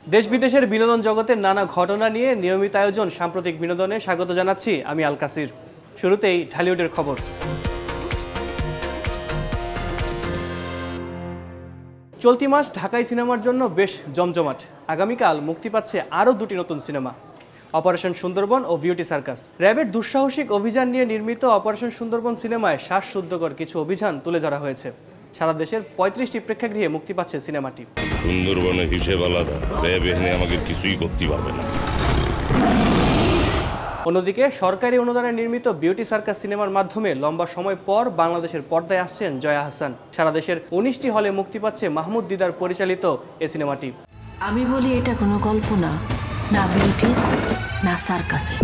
দেশ বিদেশের বিনোদন জগতের নানা ঘটনা নিয়ে নিয়মিত আয়োজন সাম্প্রতিক বিনোদনে স্বাগত জানাচ্ছি আমি আল কাসির। শুরুতেই ঢালিউডের খবর। চলতি মাস ঢাকাই সিনেমার জন্য বেশ জমজমাট। আগামীকাল মুক্তি পাচ্ছে আরও দুটি নতুন সিনেমা, অপারেশন সুন্দরবন ও বিউটি সার্কাস। র্যাবের দুঃসাহসিক অভিযান নিয়ে নির্মিত অপারেশন সুন্দরবন সিনেমায় শ্বাসরুদ্ধকর কিছু অভিযান তুলে ধরা হয়েছে। সারা দেশের ৩৫টি প্রেক্ষাগৃহে মুক্তি পাচ্ছে সিনেমাটি। সুন্দরবনের হিসেব আলাদা, র্যাব এখানে আমাকে কিছুই করতে পারবে না। অন্যদিকে সরকারি অনুদানে নির্মিত বিউটি সার্কাস সিনেমার মাধ্যমে লম্বা সময় পর বাংলাদেশের পর্দায় আসছেন জয়া আহসান। সারা দেশের ১৯টি হলে মুক্তি পাচ্ছে মাহমুদ দিদার পরিচালিত এই সিনেমাটি। আমি বলি এটা কোনো কল্পনা না, বিউটি না সার্কাসের।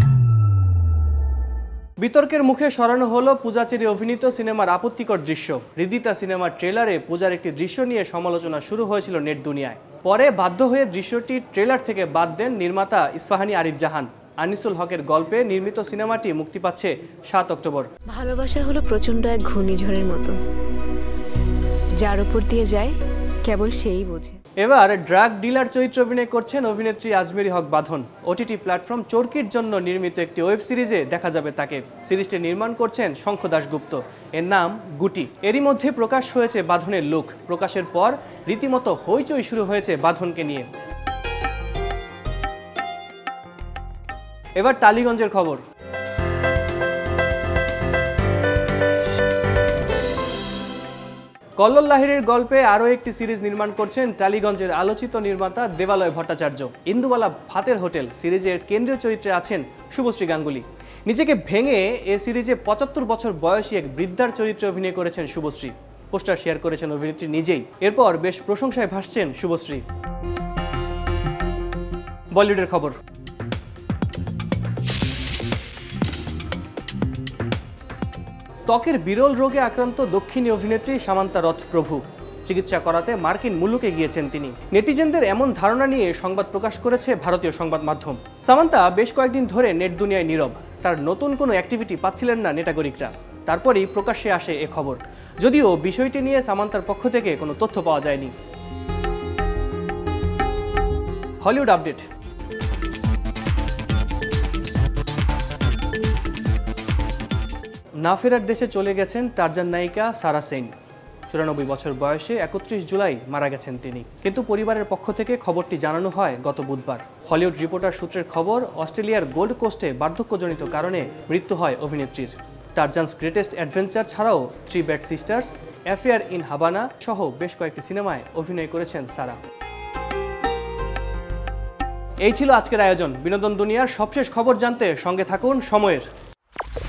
বিতর্কের মুখে সরানো হলো পূজাচেরি অভিনীত সিনেমার আপত্তিকর দৃশ্য। হৃদিতা সিনেমার ট্রেলারে পূজার একটি দৃশ্য নিয়ে সমালোচনা শুরু হয়েছিল নেট দুনিয়ায়। পরে বাধ্য হয়ে দৃশ্যটি ট্রেলার থেকে বাদ দেন নির্মাতা ইস্পাহানি আরিফ জাহান। আনিসুল হকের গল্পে নির্মিত সিনেমাটি মুক্তি পাচ্ছে ৭ অক্টোবর। ভালোবাসা হলো প্রচন্ড এক ঘূর্ণিঝড়ের মতো, যার উপর দিয়ে যায় কেবল সেই বোঝে। এবার ড্রাগ ডিলার চরিত্রে অভিনয় করছেন অভিনেত্রী আজমেরি হক বাঁধন। ওটিটি প্ল্যাটফর্ম চরকির জন্য নির্মিত একটি ওয়েব সিরিজে দেখা যাবে তাকে। সিরিজটি নির্মাণ করছেন শঙ্খ দাশগুপ্ত। এর নাম গুটি। এরই মধ্যে প্রকাশ হয়েছে বাঁধনের লুক। প্রকাশের পর রীতিমতো হইচই শুরু হয়েছে বাঁধনকে নিয়ে। এবার টালিগঞ্জের খবর। কল্লোল লাহিড়ীর গল্পে আরও একটি সিরিজ নির্মাণ করছেন টালিগঞ্জের আলোচিত নির্মাতা দেবালয় ভট্টাচার্য। ইন্দুবালা ভাতের হোটেল সিরিজের কেন্দ্রীয় চরিত্রে আছেন শুভশ্রী গাঙ্গুলি। নিজেকে ভেঙে এ সিরিজে ৭৫ বছর বয়সী এক বৃদ্ধার চরিত্রে অভিনয় করেছেন শুভশ্রী। পোস্টার শেয়ার করেছেন অভিনেত্রী নিজেই। এরপর বেশ প্রশংসায় ভাসছেন শুভশ্রী। বলিউডের খবর। ত্বকের বিরল রোগে আক্রান্ত দক্ষিণী অভিনেত্রী সামান্তা প্রভু চিকিৎসা করাতে মার্কিন মুলুকে গিয়েছেন তিনি। নেটিজেনদের এমন ধারণা নিয়ে সংবাদ প্রকাশ করেছে ভারতীয় সংবাদ মাধ্যম। সামান্তা বেশ কয়েকদিন ধরে নেট দুনিয়ায় নীরব। তার নতুন কোনো অ্যাক্টিভিটি পাচ্ছিলেন না নেটাগরিকরা। তারপরেই প্রকাশ্যে আসে এ খবর, যদিও বিষয়টি নিয়ে সামান্তার পক্ষ থেকে কোনো তথ্য পাওয়া যায়নি। Hollywood update. না ফেরার দেশে চলে গেছেন টারজান নায়িকা সারা। ৯৪ বছর বয়সে ৩১ জুলাই মারা গেছেন তিনি। কিন্তু পরিবারের পক্ষ থেকে খবরটি জানানো হয় গত বুধবার। হলিউড রিপোর্টার সূত্রের খবর, অস্ট্রেলিয়ার গোল্ড কোস্টে বার্ধক্যজনিত কারণে মৃত্যু হয় অভিনেত্রীর। টারজানস গ্রেটেস্ট অ্যাডভেঞ্চার ছাড়াও 3 bad sisters, affair in Havana সহ বেশ কয়েকটি সিনেমায় অভিনয় করেছেন সারা। এই ছিল আজকের আয়োজন। বিনোদন দুনিয়ার সবশেষ খবর জানতে সঙ্গে থাকুন সময়ের।